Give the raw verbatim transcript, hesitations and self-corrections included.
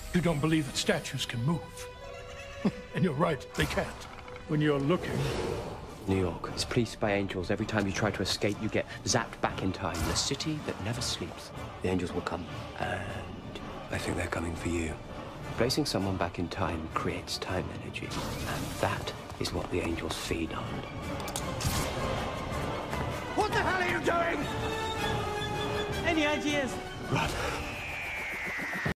You don't believe that statues can move. And you're right, they can't. When you're looking... New York is policed by angels. Every time you try to escape, you get zapped back in time. The city that never sleeps. The angels will come, and I think they're coming for you. placing someone back in time creates time energy, and that is what the angels feed on. What the hell are you doing? Any ideas? Run.